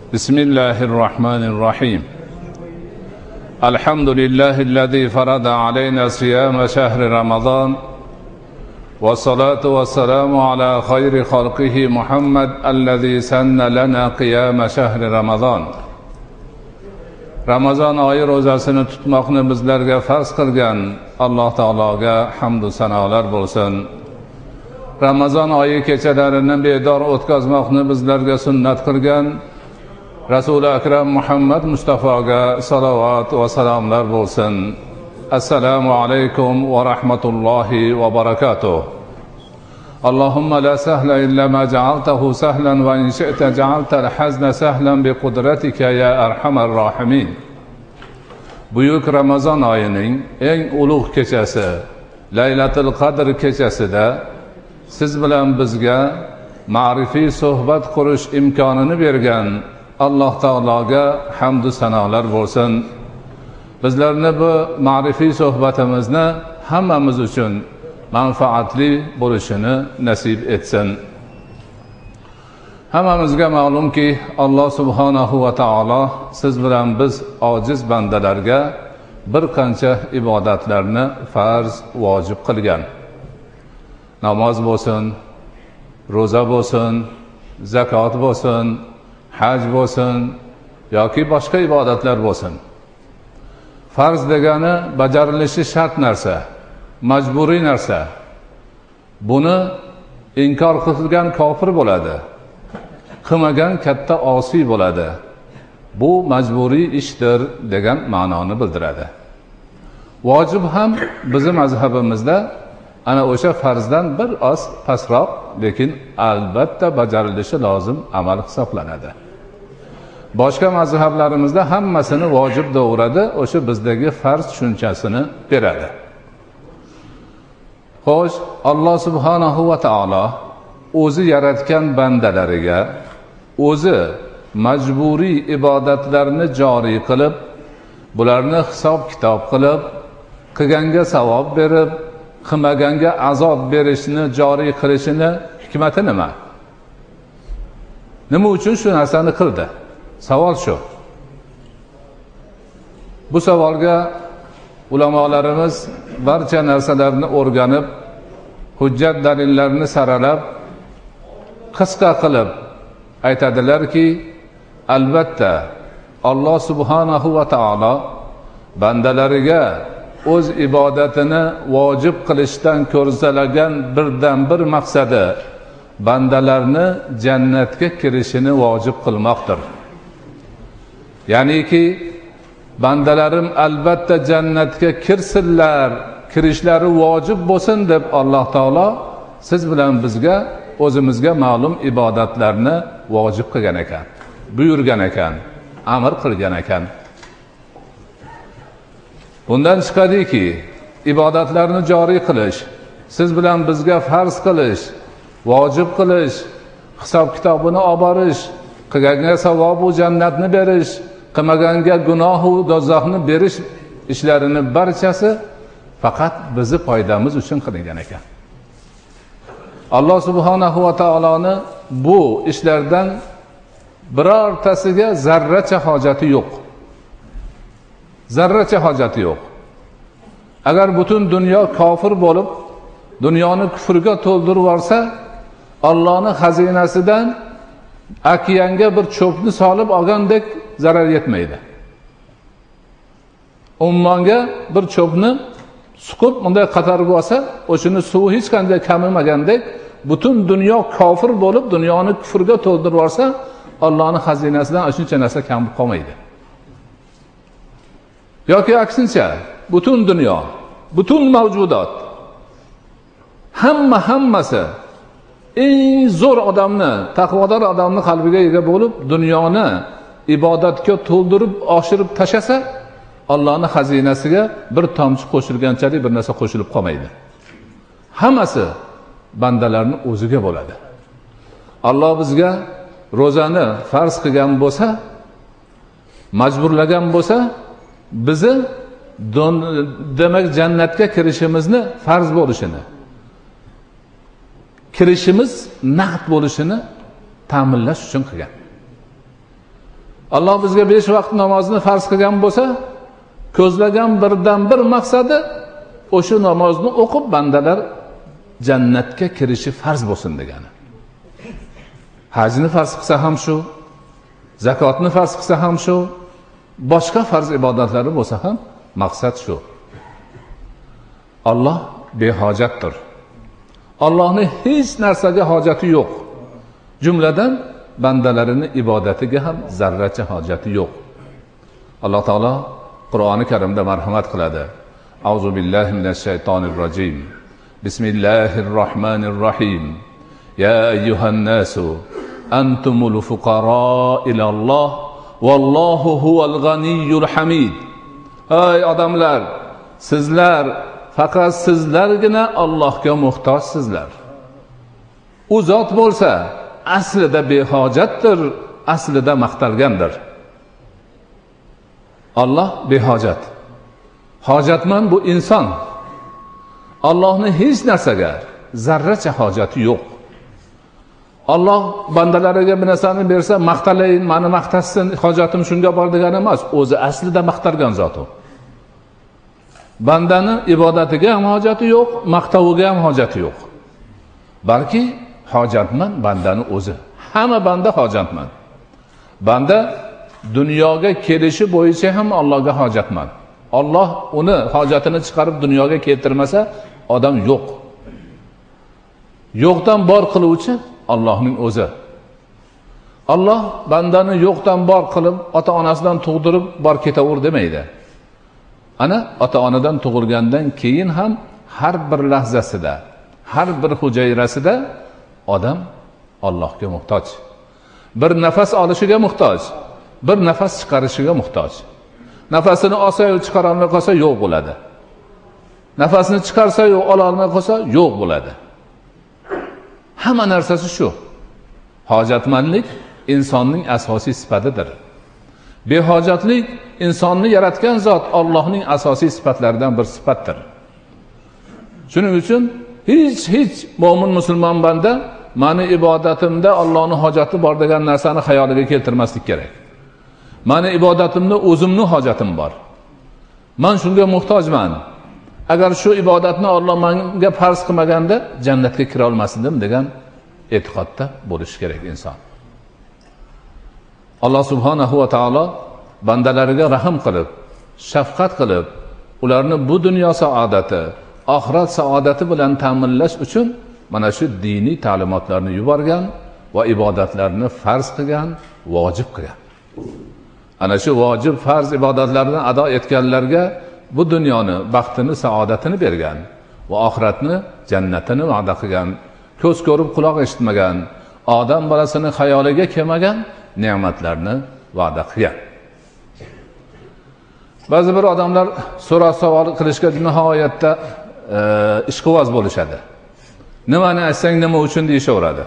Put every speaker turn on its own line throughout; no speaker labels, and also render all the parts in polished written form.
بسم الله الرحمن الرحيم الحمد لله الذي فرض علينا صيام شهر رمضان والصلاة والسلام على خير خلقه محمد الذي سن لنا قيام شهر رمضان. Ramazon oyi ro'zasini tutmoqni bizlarga farz qilgan Alloh taologa hamd va sanolar bo'lsin. Ramazon oyi kechalarini bedor o'tkazmoqni bizlarga sunnat qilgan Rasul-i Akram Muhammad Mustafoga salovat va salomlar bo'lsin. Assalomu alaykum va rahmatullohi va barakatuh. Allahumma la sahla illa ma ja'altahu sahlan wa in shi'ta ja'alta al-hazna sahlan bi qudratika ya arhamar rahimin. Buyuk Ramazon oyining eng ulug' kechasi Laylatul Qadr kechasida siz bilan bizga ma'rifiy suhbat qurish imkonini bergan Alloh taologa hamd va sanolar bo'lsin. Bizlarni bu ma'rifiy suhbatimizni hammamiz uchun manfaatli bo'lishini nasib etsin. Hammamizga ma'lumki, Alloh subhanahu va taolo siz bilan biz ojiz bandalarga bir qancha ibodatlarni farz, vojib qilgan. Namoz bo'lsin, ro'za bo'lsin, zakot bo'lsin, haj bo'lsin yoki boshqa ibodatlar bo'lsin. Farz degani bajarilishi shart narsa, majburiy narsa. Buni inkor qilgan kofir bo'ladi. Qilmagan katta osiy bo'ladi. Bu majburiy ishdir degan ma'noni bildiradi. Vojib ham bizning mazhabimizda ana o'sha farzdan bir oz pastroq, lekin albatta bajarilishi lozim amal hisoblanadi. Boshqa mazhablarimizda hammasini vojib deg'uradi, o'sha bizdagi farz tushunchasini beradi. Xo'sh, Alloh subhanahu va taolo o'zi yaratgan bandalariga o'zi majburiy ibodatlarni joriy qilib, bularni hisob-kitob qilib, qilganga savob berib, qilmaganga azob berishni joriy qilishini hikmati nima? Nima uchun shu narsani qildi? Savol shu. Bu savolga ulamolarimiz barcha narsalarni o'rganib, hujjat dalillarni saralab, qisqa qilib aytadilarki, albatta Alloh subhanahu va taolo bandalariga o'z ibodatini vojib qilishdan ko'rsalagan birdan bir maqsadi bandalarni jannatga kirishini vojib qilmoqdir. Ya'niki bandalarim albatta jannatga kirsinlar, kirishlari vojib bo'lsin deb Alloh taolo siz bilan bizga o'zimizga ma'lum ibodatlarni vojib qilgan ekan, buyurgan ekan, amr qilgan ekan. Bundan chiqadiki, ibodatlarni joriy qilish, siz bilan bizga farz qilish, vojib qilish, hisob-kitobini olib borish, qilganga savob va jannatni berish, qilmaganga gunoh va dozoqni berish ishlarini barchasi faqat bizni foydamiz uchun qilingan ekan. Alloh subhanahu va taoloni bu ishlardan birortasiga zarracha hojati yo'q. Zarracha hojati yo'q. Agar butun dunyo kofir bo'lib, dunyoni kufrga to'ldirib yuborsa, Allohning xazinasidan okeanga bir cho'pni solib olgandek zarar yetmaydi. Ummonga bir cho'pni suqib bunday qatarib olsa, o'shini suvi hech qanday kamimagandek, butun dunyo kofir bo'lib, dunyoni kufrga to'ldirib yuborsa, Allohning xazinasidan shuncha narsa kam qolmaydi. Yoki aksincha, butun dunyo, butun mavjudot hammasi eng zo'r odamni, taqvodor odamni qalbiga ega bo'lib, dunyoni ibodatga to'ldirib, oshirib tashasa, Allohning xazinasiga bir tomchi qo'shilganchalik bir narsa qo'shilib qolmaydi. Hammasi bandalarning o'ziga bo'ladi. Alloh bizga ro'zani farz qilgan bo'lsa, majburlagan bo'lsa, bizni demak jannatga kirishimizni farz bo'lishini, kirishimiz naqd bo'lishini ta'minlash uchun qilgan. Alloh bizga 5 vaqt namozni farz qilgan bo'lsa, ko'zlagan birdan bir maqsadi o'sha namozni o'qib bandalar jannatga kirishi farz bo'lsin degani. Hajni farz qilsa ham shu, zakotni farz qilsa ham shu, boshqa farz ibodatlari bo'lsa ham maqsad shu. Alloh behojatdir. Allohning hech narsaga hojati yo'q. Jumladan bandalarini ibodatiga ham zarracha hojati yo'q. Alloh taolo Qur'oni Karimda marhamat qiladi. Auzu billahi minash shaytonir rojim. Bismillahirrohmanirrohim. Ya ayyuhan nasu antumul fuqaro ilalloh vallohu huval g'aniyyul hamid. Ey odamlar, sizlar faqat sizlargina Allohga muhtojsizlar. U zot bo'lsa aslida behojatdir, aslida maqtalgandir. Alloh behojat. Hojatmand bu inson. Allohning hech narsaga zarracha hojati yo'q. Alloh bandalariga bir narsani bersa, maqtalayin, meni maqtashsin, hojatim shunga bor degani emas, o'zi aslida maqtalgan zot u. Bandani ibodatiga ham hojati yo'q, maqtaviga ham hojati yo'q. Balki hojatmand bandani o'zi. Hamma banda hojatmand. Banda dunyoga kelishi bo'yicha ham Allohga hojatmand. Alloh uni hojatini chiqarib dunyoga keltirmasa, odam yo'q. Yo'qdan bor qiluvchi Allohning o'zi. Alloh bandani yo'qdan bor qilib, ota-onasidan tug'dirib bor ketaver demaydi. Ana ota-onadan tug'ilgandan keyin ham har bir lahzasida, har bir hujayrasida odam Allohga muhtoj. Bir nafas olishiga muhtoj, bir nafas chiqarishiga muhtoj. Nafasini olsa-yu chiqara olmay qolsa yo'q bo'ladi. Nafasini chiqarsa-yu ola olmay qolsa yo'q bo'ladi. Hamma narsasi shu. Hojatmandlik insonning asosiy sifatidir. Behojatlik insonni yaratgan zot Allohning asosiy sifatlaridan bir sifatdir. Shuning uchun hech mo'min musulmon banda meni ibodatimda Allohning hojati bor degan narsani xayoliga keltirmaslik kerak. Meni ibodatimda o'zimning hojatim bor. Men shunga muhtojman. Agar shu ibodatni Alloh menga farz qilmaganda jannatga kira olmasdim degan e'tiqodda bo'lish kerak inson. Alloh subhanahu va taolo bandalariga rahim qilib, shafqat qilib, ularni bu dunyo saodati, oxirat saodati bilan ta'minlash uchun mana shu diniy ta'limotlarni yuborgan va ibodatlarni farz qilgan, vojib qilgan. Ana shu vojib farz ibodatlarni ado etganlarga bu dunyoni baxtini, saodatini bergan va oxiratni jannatini va'da qilgan, ko'z ko'rib quloq eshitmagan, odam bolasini xayoliga kelmagan ne'matlarni va'da qilgan. Ba'zi bir odamlar so'roq savol qilishga nihoyatda ishqiboz bo'lishadi. Nimani aytsang nima uchun deyishaveradi.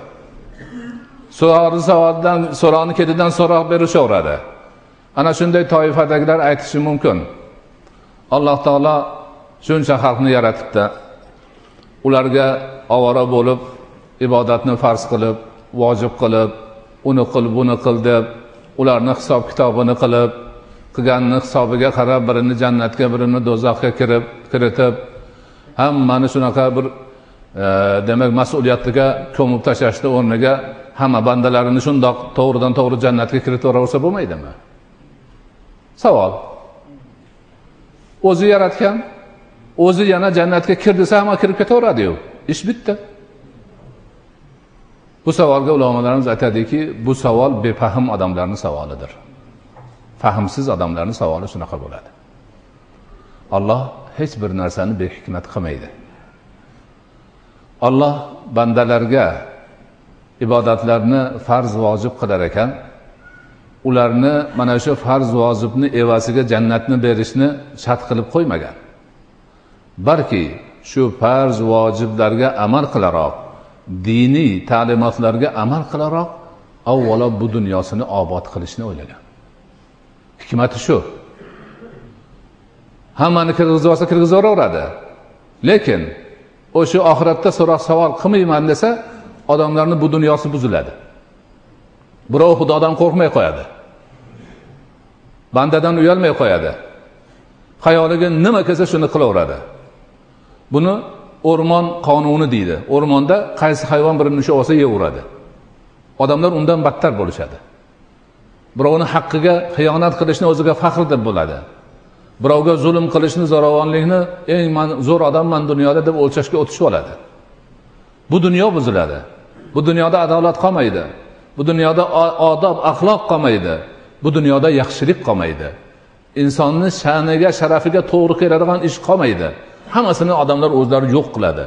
So'roqni ketidan so'roq berishaveradi. Ana shunday toifadagilar aytishi mumkin. Alloh taolo shuncha xalqni yaratibdi. Ularga ovora bo'lib, ibodatni farz qilib, vojib qilib, uni qil, buni qil deb, ularni hisob kitobini qilib, qilganini hisobiga qarab birini jannatga, birini do'zaxga kiritib, hammani shunaqa bir demak mas'uliyatiga ko'mib tashlashni o'rniga hamma bandalarini shundoq to'g'ridan to'g'ri jannatga kiritaversa bo'lmaydimi? Savol. O'zi yaratgan, o'zi yana jannatga kir desa hamma kirib ketaveradi-yu. Ish bitdi. Bu savolga ulamolarimiz aytadiki, bu savol befahm odamlarning savolidir. Fahmsiz odamlarning savoli shunaqa bo'ladi. Alloh hech bir narsani behikmat qilmaydi. Alloh bandalarga ibodatlarni farz vojib qilar ekan, ularni mana shu farz vojibni evaziga jannatni berishni shart qilib qo'ymagan. Balki shu farz vojiblarga amal qilaroq, diniy ta'limotlarga amal qilaroq, avvalo bu dunyosini obod qilishni o'ylagan. Hikmati shu. Hammani kirgizib olsa kirgizaveraveradi. Lekin o'sha oxiratda so'roq savol qilmayman desa, odamlarning bu dunyosi buziladi. Birov Xudodan qo'rqmay qo'yadi. Bandadan uyalmay qo'yadi. Xayoliga nima kelsa shuni qilaveradi. Buni o'rmon qonuni deydi. O'rmonda qaysi hayvon birini ushlab olsa yeyveradi. Odamlar undan battar bo'lishadi. Birovning haqqiga xiyonat qilishni o'ziga faxr deb bo'ladi. Birovga zulm qilishni, zo'ravonlikni eng zo'r odamman dunyoda deb o'lchashga o'tishib oladi. Bu dunyo buziladi. Bu dunyoda adolat qolmaydi. Bu dunyoda odob, axloq qolmaydi. Bu dunyoda yaxshilik qolmaydi. Insonning sha'niga, sharafiga to'g'ri keladigan ish qolmaydi. Hammasini odamlar o'zlari yo'q qiladi.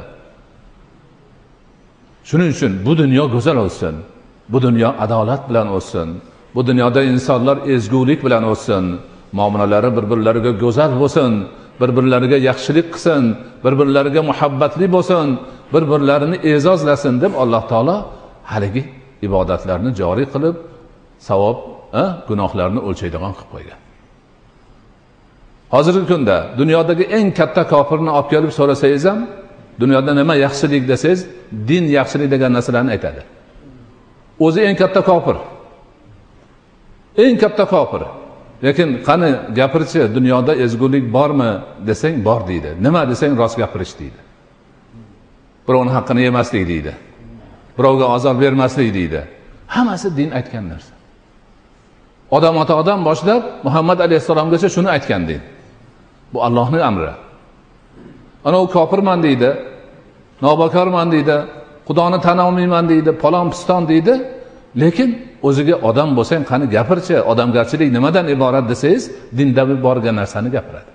Shuning uchun bu dunyo go'zal o'tsin. Bu dunyo adolat bilan o'tsin. Bu dunyoda insonlar ezgulik bilan o'tsin. Muomalalari bir-birlariga go'zal bo'lsin. Bir-birlariga yaxshilik qilsin. Bir-birlariga muhabbatli bo'lsin. Bir-birlarini e'zozlasin deb Alloh taolo haligi ibodatlarni joriy qilib, savob, gunohlarni o'lchaydigan qilib qo'ygan. Hozirgi kunda dunyodagi eng katta kofirni olib kelib so'rasangiz ham, dunyoda nima yaxshilik desangiz, din yaxshilik degan narsalarni aytadi. O'zi eng katta kofir. Eng katta kofir. Lekin qani gapirchi, dunyoda ezgulik bormi desang, bor deydi. Nima desang, rost gapirish deydi. Birovning haqqini yemaslik deydi. Birovga azor bermaslik deydi. Hammasi din aytgan narsa. Odam otadan boshlab Muhammad alayhisalomgacha shuni aytgan din. Bu Allohning amri. Ana u kofirman deydi, nobakarman deydi, Xudoni tan olmayman deydi, palon piston deydi. Lekin o'ziga odam bo'lsang, qani gapirchi, odamgarchilik nimadan iborat desangiz, dinda borgan narsani gapiradi.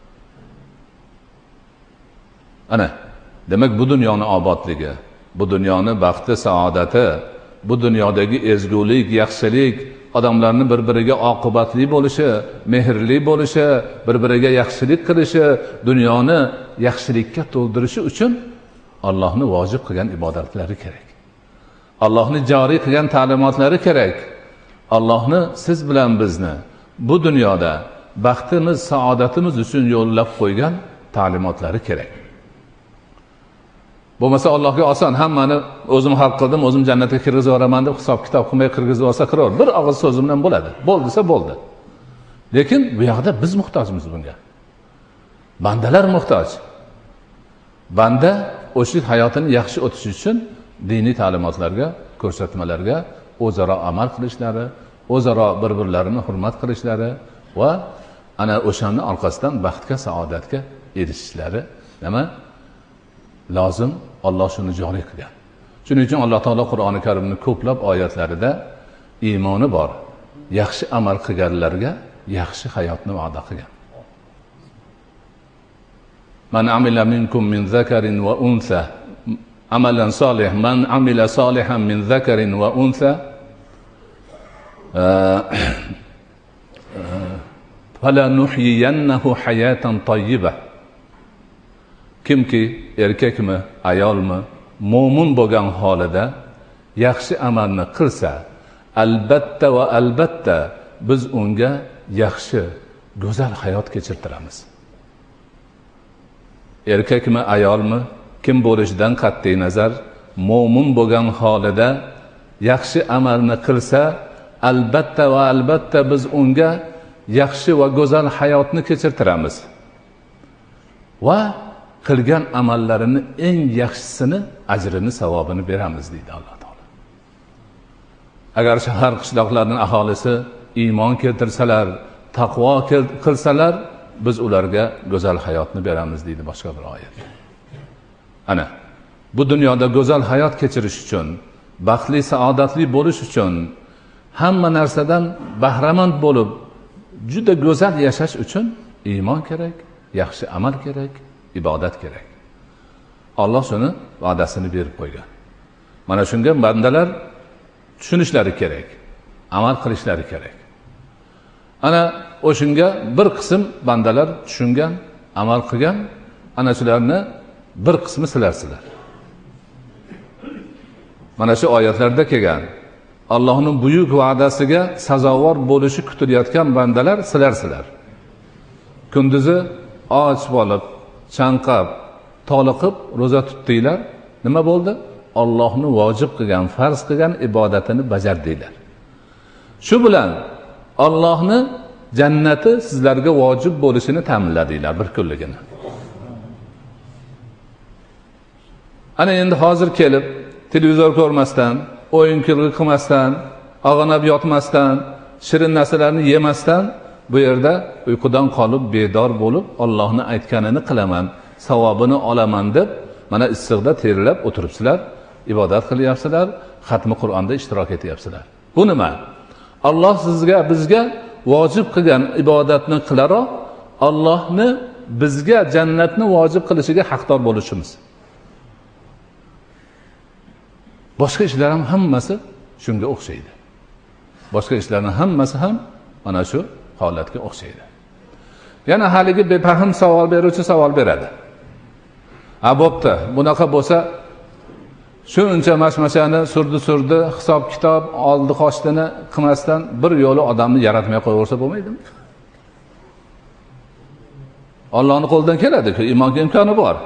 Ana, demak bu dunyoning obodligi, bu dunyoning baxti, saodati, bu dunyodagi ezgulik, yaxshilik, odamlarning bir-biriga oqibatli bo'lishi, mehrli bo'lishi, bir-biriga yaxshilik qilishi, dunyoni yaxshilikka to'ldirishi uchun Allohning vojib qilgan ibodatlari kerak. Allohning joriy qilgan ta'limotlari kerak. Allohning siz bilan bizni bu dunyoda baxtimiz, saodatimiz uchun yo'llab qo'ygan ta'limotlari kerak. Bo'lmasa Allohga oson, hammani o'zim hal qildim, o'zim jannatga kirgizib yuboraman deb hisob kitob qilmay kirgizib olsa kiraver. Bir og'iz so'z bilan bo'ladi. Bo'ldi desa bo'ldi. Lekin bu yoqda biz muhtojmiz bunga. Bandalar muhtoj. Banda o'sha hayotini yaxshi o'tishi uchun diniy ta'limotlarga, ko'rsatmalarga o'zaro amal qilishlari, o'zaro bir-birlarini hurmat qilishlari va ana o'shaning orqasidan baxtga, saodatga erishishlari nima lozim. Alloh shuni joriy qilgan. Shuning uchun Alloh taolo Qur'oni Karimning ko'plab oyatlarida iymoni bor, yaxshi amal qilganlarga yaxshi hayotni va'da qilgan. Man amila minkum min zakarin va unsa amalan solih, man amila solihan min zakarin va unsa falanuhyiyannahu hayatan tayyibah. Kimki erkakmi, ayolmi, mo'min bo'lgan holida yaxshi amalni qilsa, albatta va albatta biz unga yaxshi, go'zal hayot kechirtiramiz. Erkakmi, ayolmi, kim bo'lishidan qat'iy nazar, mo'min bo'lgan holida yaxshi amalni qilsa, albatta va albatta biz unga yaxshi va go'zal hayotni kechirtiramiz. Va qilgan amallarini eng yaxshisini, ajrini, savobini beramiz deydi Alloh taolo. Agar shahar qishloqlarning aholisi iymon keltirsalar, taqvo qilsalar, biz ularga go'zal hayotni beramiz deydi boshqa bir oyat. Ana, bu dunyoda go'zal hayot kechirish uchun, baxtli, saodatli bo'lish uchun, hamma narsadan bahramand bo'lib, juda go'zal yashash uchun iymon kerak, yaxshi amal kerak, ibodat kerak. Alloh shuni va'dasini berib qo'ygan. Mana shunga bandalar tushunishlari kerak, amal qilishlari kerak. Ana o'shunga bir qism bandalar tushungan, amal qilgan, ana shularni bir qismi silarsizlar. Mana shu oyatlarda kelgan Allohning buyuk va'dasiga sazovor bo'lishi kutilayotgan bandalar silarsizlar. Kunduzi och bo'lib, chanqab, toliqib roza tutdinglar. Nima bo'ldi? Allohning vojib qilgan, farz qilgan ibodatini bajardinglar. Shu bilan Allohni jannati sizlarga vojib bo'lishini ta'minladinglar bir kunligini. Ana endi hozir kelib televizor ko'rmasdan, o'yin kulgi qilmasdan, og'anab yotmasdan, shirin narsalarni yemasdan bu yerda uyqudan qolib bedor bo'lib Allohning aytganini qilaman, savobini olaman deb mana issiqda terilab o'tiribsizlar, ibodat qilyapsizlar, xatmi Qur'onda ishtirok etyapsizlar. Bu nima? Alloh bizga vojib qilgan ibodatni qilaroq Allohni bizga jannatni vojib qilishiga haqdor bo'lishimiz. Boshqa ishlar ham hammasi shunga o'xshaydi. Boshqa ishlarning hammasi ham mana shu holatga o'xshaydi. Yana haligi befahm savol beruvchi savol beradi. Bo'pti, bunaqa bo'lsa shuncha mashmashani surdi, hisob kitob oldi qoshdini qilmasdan bir yo'li odamni yaratmay qo'yaversa bo'lmaydimi? Allohning qo'lidan keladi-ku, imonga imkoni bor.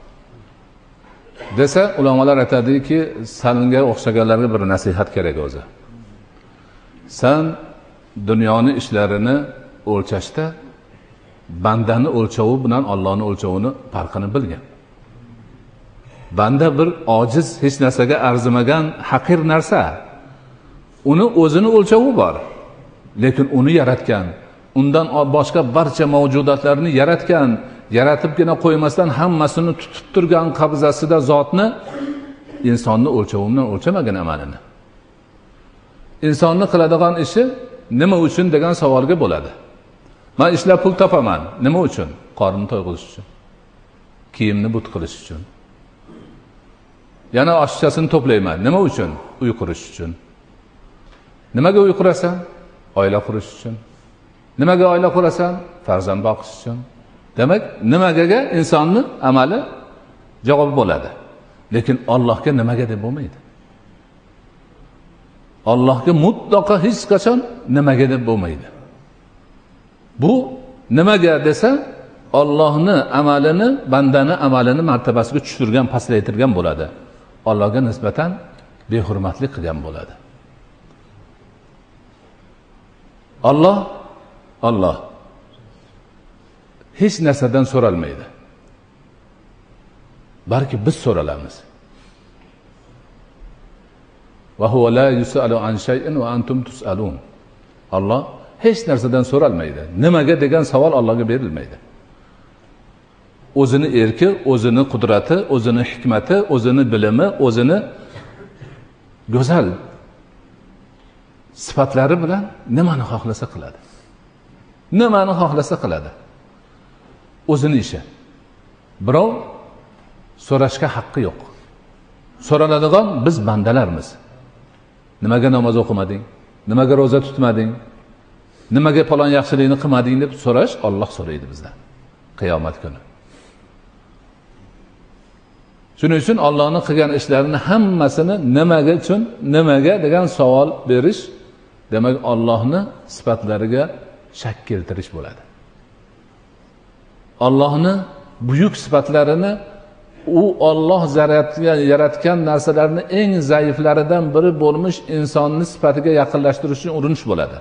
Desa, ulamolar aytadiki, senga o'xshaganlarga bir nasihat kerak o'zi. Sen dunyoning ishlarini o'lchashda bandani o'lchovi bilan Allohning o'lchovini farqini bilgan. Banda bir ojiz, hech narsaga arzimagan, haqir narsa. Uni o'zini o'lchovi bor. Lekin uni yaratgan, undan boshqa barcha mavjudotlarni yaratgan, yaratibgina qo'ymasdan hammasini tutib turgan qabzasida zotni insonni o'lchovi bilan o'lchamagan amalini. Insonni qiladigan ishi nima uchun degan savolga bo'ladi. Men ishlab pul topaman. Nima uchun? Qorni to'yg'izish uchun. Kiyimni but qilish uchun. Yana oshchasini to'playman. Nima uchun? Uy qurish uchun. Nimaga uy qurasan? Oila qurish uchun. Nimaga oila qurasan? Farzand boqish uchun. Demak, nimagaga insonni amali javob bo'ladi. Lekin Allohga nimaga deb bo'lmaydi. Allohga mutlaqo hech qachon nimaga deb bo'lmaydi. Bu nimaga desa, Allohning amalini, bandani amalini martabasiga tushirgan, pastlaytirgan bo'ladi. Allohga nisbatan behurmatlik qilgan bo'ladi. Alloh hech narsadan so'ralmaydi. Balki biz so'ralamiz. Va huwa la yus'alu an shay'in wa antum tus'alun. Alloh hech narsadan so'ralmaydi. Nimaga degan savol Allohga berilmaydi. O'zini erki, o'zini qudrati, o'zini hikmati, o'zini bilimi, o'zini go'zal sifatlari bilan nimani xohlasa qiladi. Nimani xohlasa qiladi. O'zini ishi. Birov so'rashga haqqi yo'q. So'raladigan biz bandalarmiz. Nimaga namoz o'qimading? Nimaga roza tutmading? Nimaga falon yaxshilikni qilmading deb so'rash Alloh so'raydi bizdan qiyomat kuni. Shuning uchun Allohning qilgan ishlarini hammasini nimaga uchun, nimaga degan savol berish, demak Allohning sifatlariga shak keltirish bo'ladi. Allohning buyuk sifatlarini u Alloh yaratgan narsalarni eng zaiflaridan biri bo'lmish insonni sifatiga yaqinlashtirishga urinish bo'ladi.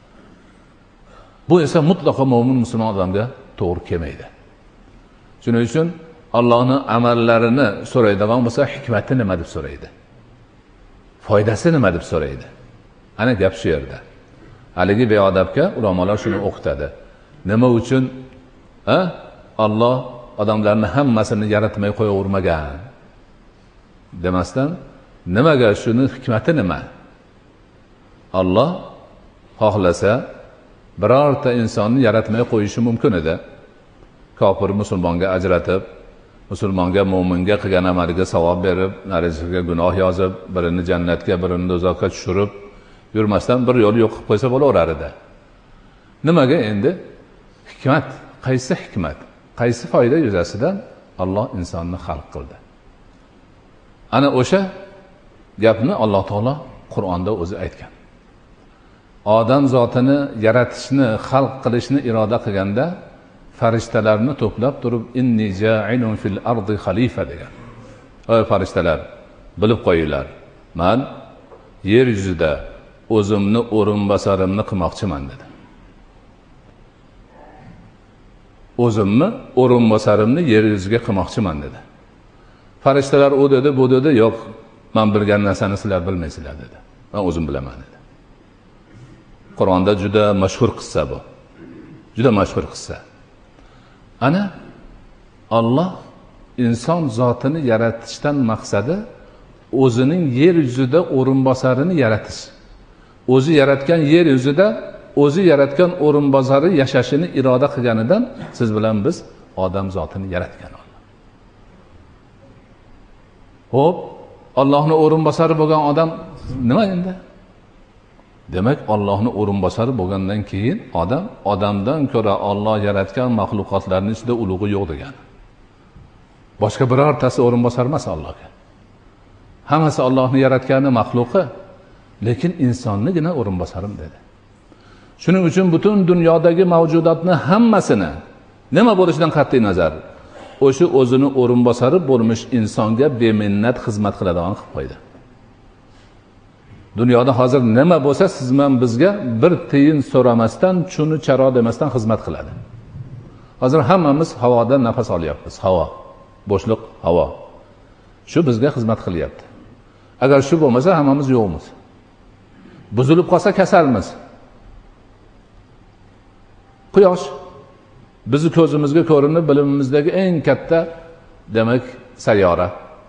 Bu esa mutlaqo mo'min musulmon odamga to'g'ri kelmaydi. Shuning uchun Allohning amallarini so'raydigan bo'lsa, hikmati nima deb so'raydi? Foydasi nima deb so'raydi? Ana gap shu yerda. Haligi beodabga ulamolar shuni o'qitadi. Nima uchun Alloh odamlarni hammasini yaratmay qo'yavermagan demasdan, nimaga, shuni hikmati nima? Alloh xohlasa birorta insonni yaratmay qo'yishi mumkin edi. Kofir musulmonga ajratib, musulmonga, mo'minga qilgan amaliga savob berib, narisiga gunoh yozib, birini jannatga, birini do'zaxga tushirib yurmasdan bir yo'l yo'q qilib qo'ysa bo'laverar edi. Nimaga endi? Hikmat, qaysi hikmat? Qaysi foyda yuzasidan Alloh insonni xalq qildi? Ana o'sha gapni Alloh taolo Qur'onda o'zi aytgan. Odam zotini yaratishni, xalq qilishni iroda qilganda farishtalarni to'plab turib inni ja'ilun fil ardi xalifa degan. Ey farishtalar, bilib qo'yinglar. Men yer yuzida o'zimni o'rinbosarimni qilmoqchiman dedi. o'zimni o'rinbosarimni yer yuziga qilmoqchiman dedi. Farishtalar u dedi, bu dedi, yo'q, men bilgan narsani sizlar bilmaysizlar dedi. Men o'zim bilaman dedi. Qur'onda juda mashhur qissa bu. Juda mashhur qissa. Ana Alloh inson zotini yaratishdan maqsadi o'zining yer yuzida o'rinbosarini yaratish. O'zi yaratgan yer yuzida o'zi yaratgan o'rinbosari yashashini iroda qilganidan siz bilan biz odam zotini yaratgan Alloh. Xo'p, Allohning o'rinbosari bo'lgan odam nima endi? Demak, Allohning o'rinbosari bo'lgandan keyin odamdan ko'ra Alloh yaratgan mahluqotlarning ichida ulug'i yo'q degan. Boshqa birortasi o'rinbosar emas Allohga. Hammasi Allohning yaratgani maxluqi, lekin insonnigina o'rinbosarim dedi. Shuning uchun butun dunyodagi mavjudotni hammasini nima bo'lishidan qat'iy nazar o'sha o'zini o'rinbosari bo'lmish insonga beminnat xizmat qiladigan qilib qo'ydi. Dunyoda hozir nima bo'lsa siz bilan bizga bir tiyin so'ramasdan, chuni charo demasdan xizmat qiladi. Hozir hammamiz havodan nafas olyapmiz, havo, bo'shliq havo. Shu bizga xizmat qilyapti. Agar shu bo'lmasa hammamiz yo'qmiz. Buzilib qolsa kasalmiz. Quyosh bizni ko'zimizga ko'rinib bilimimizdagi eng katta demak sayyora.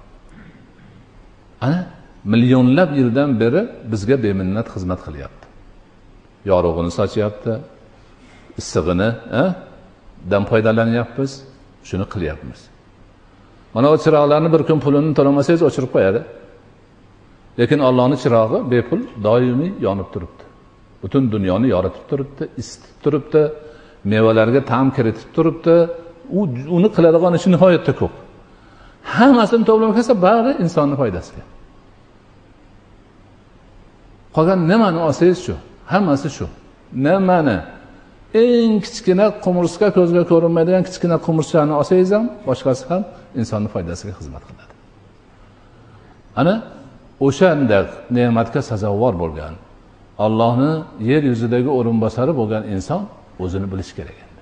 Ana millionlab yildan beri bizga beminnat xizmat qilyapti. Yorug'ini sochyapti, issig'ini, dan foydalanyapmiz, shuni qilyapmiz. Mana o chiroqlarni bir kun pulini to'lamasangiz o'chirib qo'yadi. Lekin Allohning chirog'i bepul doimiy yonib turibdi. Butun dunyoni yoritib turibdi, isitib turibdi, mevalarga ta'm kiritib turibdi. Uni qiladigan ishi nihoyatda ko'p. Hammasini to'plab kelsa, bari insonning foydasiga. Qolgan nimani olsangiz shu, hammasi shu. Nimani? Eng kichkina qumurska, ko'zga ko'rinmaydigan kichkina qumurchani olsangiz ham, boshqasi ham insonning foydasiga xizmat qiladi. Ana o'shandaq ne'matga sazovor bo'lgan Allohning yer yuzidagi o'rinbosari bo'lgan inson o'zini bilish kerak endi.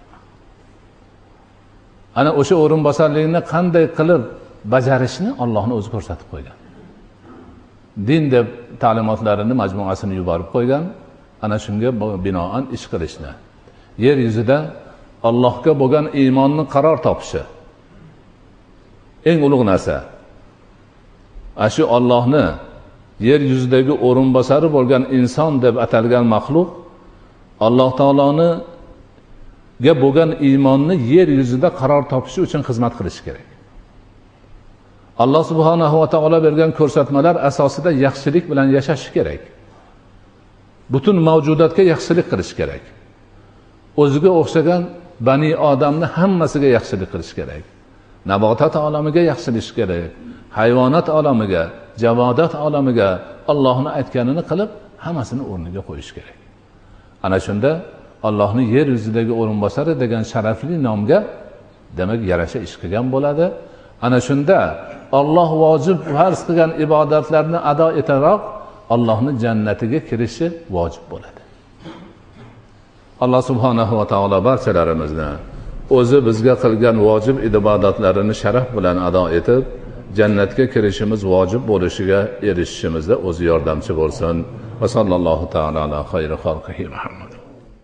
Ana o'sha o'rinbosarlikni qanday qilib bajarishni Allohning o'zi ko'rsatib qo'ygan. Din deb ta'limotlarini majmuasini yuborib qo'ygan. Ana shunga binoan ish qilishni. Yer yuzida Allohga bo'lgan iymonni qaror topishi eng ulug' narsa. Shu Allohni yer yuzidagi o'rinbosari bo'lgan inson deb atalgan maxluq Alloh taoloni ga bo'lgan iymonni yer yuzida qaror topishi uchun xizmat qilishi kerak. Alloh subhanahu va taolo bergan ko'rsatmalar asosida yaxshilik bilan yashash kerak. Butun mavjudotga yaxshilik qilish kerak. O'ziga o'xshagan bani odamni hammasiga yaxshilik qilish kerak. Nabotat olamiga yaxshilik kerak. Hayvonot olamiga, javodat olamiga Allohning aytganini qilib, hammasini o'rniga qo'yish kerak. Ana shunda Allohning yer yuzidagi o'rinbosari degan sharafli nomga demak yarasha ish qilgan bo'ladi. Ana shunda Alloh vojib farz qilgan ibodatlarni ado etaroq Allohning jannatiga kirishi vojib bo'ladi. Alloh subhanahu va taolo barchalarimizni o'zi bizga qilgan vojib ibodatlarini sharaf bilan ado etib, jannatga kirishimiz vojib bo'lishiga erishishimizda o'zi yordamchi bo'lsin. Va sallallohu taala ala xayri xalqihi Muhammad.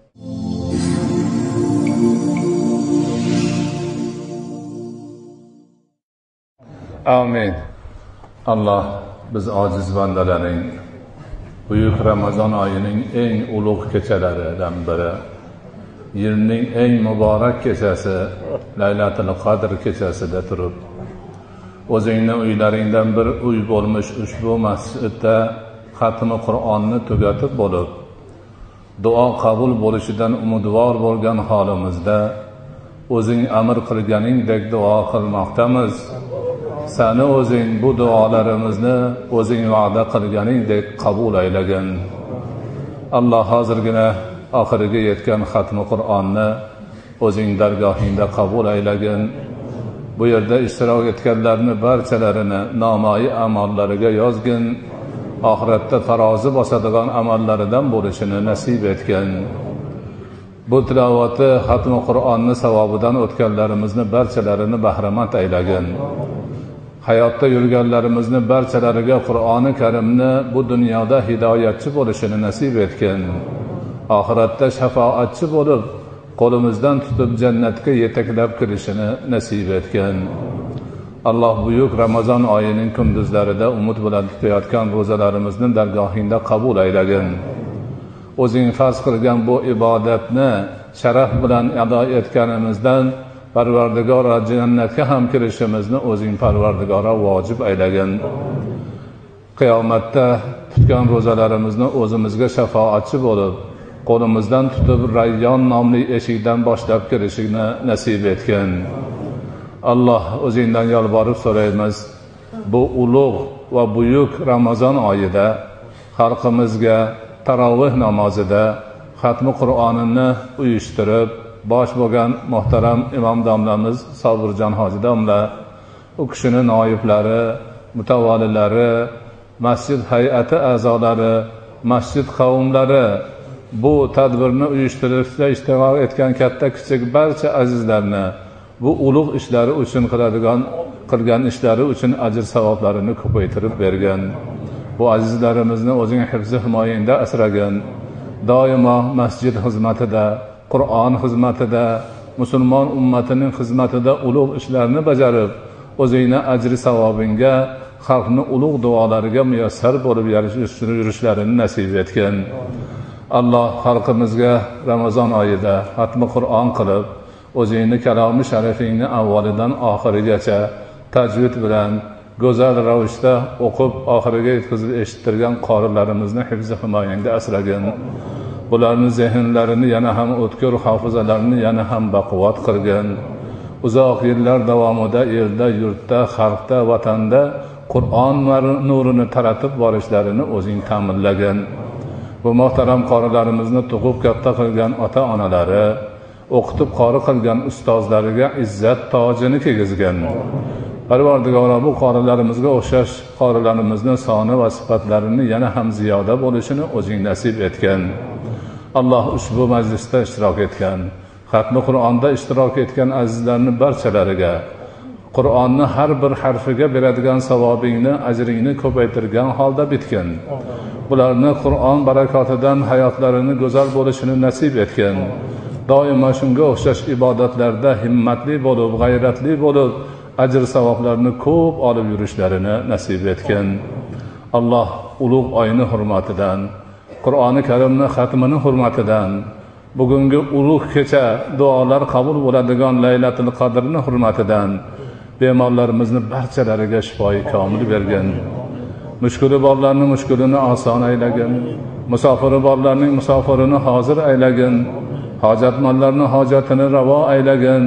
Amin. Alloh biz ojiz bandalarning buyuk Ramazon oyining eng ulug' kechalaridan biri, yilning eng muborak kechasi Laylatul Qadr kechasida turib, o'zingni uylaringdan bir uy bo'lmish ushbu masjidda xatmi Qur'onni tugatib bo'lib, duo qabul bo'lishidan umidvor bo'lgan holimizda o'zing amr qilganingdek duo qilmoqdamiz. Sani o'zing bu duolarimizni o'zing va'da qilganingdek qabul aylagin. Alloh hozirgina oxiriga yetgan xatmi Qur'onni o'zing dargohingda qabul aylagin. Bu yerda ishtirok etganlarni barchalarini nomai amallariga yozgin. Oxiratda tarozi bosadigan amallaridan bo'lishini nasib etgin. bu tilovati xatmi Qur'onni savobidan o'tganlarimizni barchalarini bahramand aylagin. Hayotda yurganlarimizni barchalariga Qur'oni Karimni bu dunyoda hidoyatchi bo'lishini nasib etgin. Oxiratda shafoatchi bo'lib, qo'limizdan tutib jannatga yetaklab kirishini nasib etgin. Alloh buyuk Ramazon oyining kunduzlarida umid bilan tutayotgan ro'zalarimizni dargohingda qabul aylagin. O'zing farz qilgan bu ibodatni sharaf bilan ado etganimizdan Parvardigor jannatga ham kirishimizni o'zing Parvardigora vojib aylagin. Qiyomatda tutgan ro'zalarimizni o'zimizga shafoatchi bo'lib, qo'limizdan tutib Rayyon nomli eshikdan boshlab kirishini nasib etgin. Alloh, o'zingdan yolborib so'raymiz, bu ulug' va buyuk Ramazon oyida xalqimizga taroveh namozida xatmi Qur'onini uyushtirib bosh bo'lgan muhtaram imom domlamiz Sobirjon hoji domla, u kishining noiblari, mutavalilari, masjid hay'ati a'zolari, masjid qavmlari, bu tadbirni uyushtirishda ishtirok etgan katta kichik barcha azizlarni bu ulug' ishlari uchun qilgan ishlari uchun ajr savoblarini ko'paytirib bergan. Bu azizlarimizni o'zing hifzi himoyangda asragin. Doimo masjid xizmatida, Qur'on xizmatida, musulmon ummatining xizmatida ulug' ishlarni bajarib, o'zingni ajri savobingga, xalqning ulug' duolariga muyassar bo'lib yurishlarini nasib etgin. Alloh xalqimizga Ramazon oyida xatmi Qur'on qilib, o'zingni kalomi sharifingni avvalidan oxirigacha tajvid bilan go'zal ravishda o'qib oxiriga yetkazib eshittirgan qorilarimizni hifzi himoyangda asragin. Bularning zehnlarini yana ham o'tkir, hofizalarini yana ham baquvvat qilgin. Uzoq yillar davomida elda, yurtda, xalqda, vatanda Qur'on nurini taratib borishlarini o'zing ta'minlagin. Bu muhtaram qorilarimizni tug'ib katta qilgan ota-onalari, o'qitib qori qilgan ustozlariga izzat tojini kiygizgin. Parvardigor, bu qorilarimizga o'xshash qorilarimizning soni va sifatlarini yana ham ziyoda bo'lishini o'zing nasib etgan. Alloh ushbu majlisda ishtirok etgan, xatmi Qur'onda ishtirok etgan azizlarning barchalariga Qur'onni har bir harfiga beradigan savobingni, ajringni ko'paytirgan holda bitgin. Bularni Qur'on barakotidan hayotlarini go'zal bo'lishini nasib etgan. Doimo shunga o'xshash ibodatlarda himmatli bo'lib, g'ayratli bo'lib, ajr savoblarni ko'p olib yurishlarini nasib etgan. Alloh ulug' oyni hurmatidan, Qur'oni Karimning xatmini hurmatidan, bugungi ulug' kecha duolar qabul bo'ladigan Laylatul Qadrning hurmatidan bemorlarimizni barchalariga shifoi komil bergin. Mushkuli borlarning mushkulini oson aylagin. Musofiri borlarning musofirini hozir aylagin. Hojatmonlarning hojatini ravo aylagin.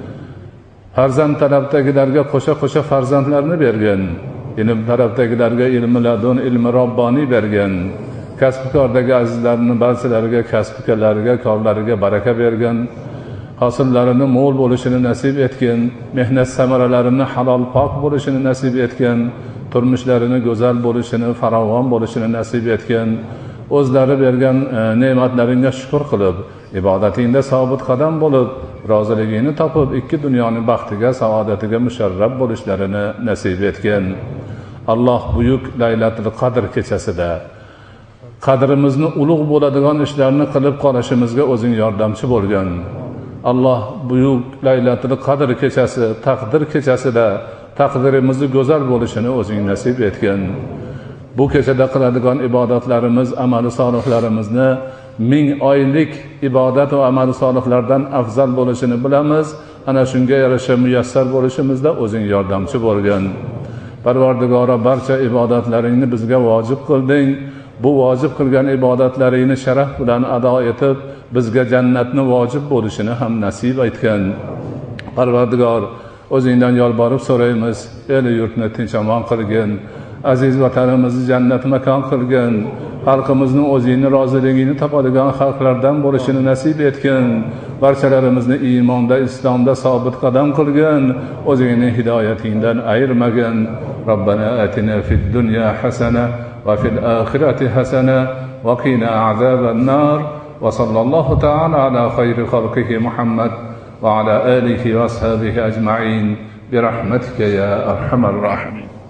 Farzand tarafdagilarga qo'sha-qo'sha farzandlarni bergin. Ilm tarafdagilarga ilmi ladun, ilmi robboniy bergin. Kasb-kordagi azizlarning barchalariga kasb-korlariga, korlariga baraka bergin. Hosillarining mo'l bo'lishini nasib etgin. Mehnat samaralarini halol pok bo'lishini nasib etgin. Turmushlarini go'zal bo'lishini, farovon bo'lishini nasib etgin. O'zlari bergan ne'matlaringga shukr qilib, ibodatingda sobit qadam bo'lib, roziligingni topib, ikki dunyoning baxtiga, saodatiga musharraf bo'lishlarini nasib etgin. Alloh buyuk Laylatul Qadr kechasida qadrimizni ulug' bo'ladigan ishlarni qilib qolishimizga o'zing yordamchi bo'lgin. Alloh buyuk Laylatul Qadr kechasi, taqdir kechasida taqdirimizni go'zal bo'lishini o'zing nasib etgin. Bu kechada qiladigan ibodatlarimiz, amali solihlarimizni 1000 oylik ibodat va amali solihlardan afzal bo'lishini bilamiz. Ana shunga yarasha muyassar bo'lishimizda o'zing yordamchi bo'lgin. Parvardigora, barcha ibodatlaringni bizga vojib qilding. Bu vojib qilgan ibodatlaringni sharaf bilan ado etib, bizga jannatni vojib bo'lishini ham nasib etgin. Parvardigor, o'zingdan yolborib so'raymiz, el yurtni tinch-omon qilgin. Aziz vatanimizni jannat makon qilgin. Xalqimizning o'zingni roziligingni topadigan xalqlardan bo'lishini nasib etgin. Barchalarimizni iymonda, islomda sobit qadam qilgin. O'zingning hidoyatingdan ayirmagin. Robbana atina fid dunya hasana va fil oxirati hasana va qina azaban nar. وصلى الله تعالى على خير خلقه محمد وعلى آله وأصحابه أجمعين برحمتك يا أرحم الراحمين.